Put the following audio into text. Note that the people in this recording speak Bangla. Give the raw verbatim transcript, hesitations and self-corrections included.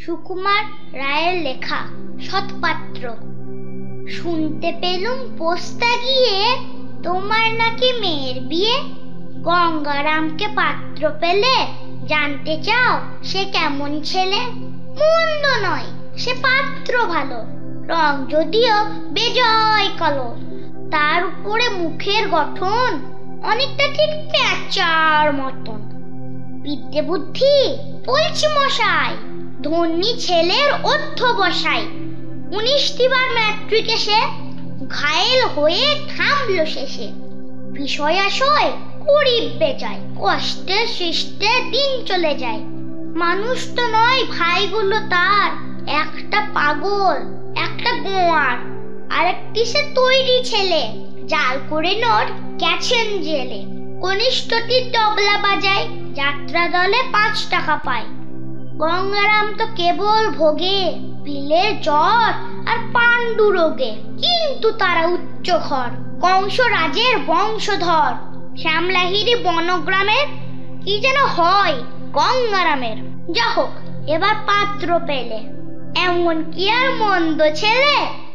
সুকুমার রায়ের লেখা সৎপাত্র। শুনতে পেলুম পোস্তা গিয়ে তোমার নাকি মেয়ের বিয়ে। গঙ্গারামকে পাত্র পেলে জানতে চাও সে কেমন ছেলে? মন্দ নয়, সে পাত্র ভালো, রং যদিও বেজয় কালো। তার উপরে মুখের গঠন অনেকটা ঠিক পেঁচার মতন। বিদ্যে বুদ্ধি বলছি মশাই, ধন্যী ছেলের অধ্যবসায়। উনিশটিবার ম্যাট্রিকে সে ঘায়েল হয়ে থামলো শেষে। বিষয় আশয় গরিব বেজায়, কষ্টে সৃষ্টে দিন চলে যায়। মানুষ তো নয় ভাইগুলো তার, একটা পাগল একটা গোয়ার, আরেকটি সে তৈরি ছেলে, জাল করে নোট গেছেন জেলে। কনিষ্ঠটির তবলা বাজায়, যাত্রা দলে পাঁচ টাকা পায়। গঙ্গারাম তো কেবল ভোগে পিলের জ্বর আর পাণ্ডু রোগে, কিন্তু তারা উচ্চ ঘর, কংস রাজের বংশধর। শ্যামলাহিরি বনগ্রামের কি যেন হয় গঙ্গারামের। যা হোক, এবার পাত্র পেলে, এমন কি আর মন্দ ছেলে?